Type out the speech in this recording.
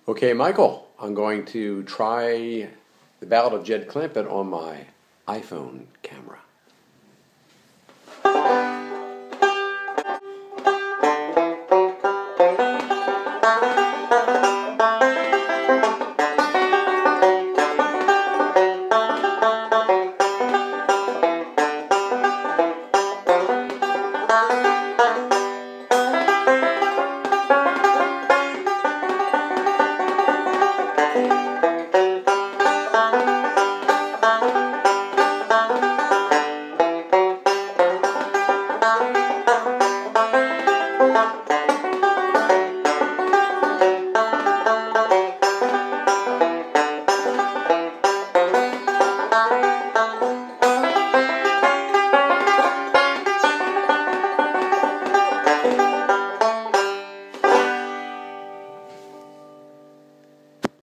Okay, Michael, I'm going to try the Ballad of Jed Clampett on my iPhone camera.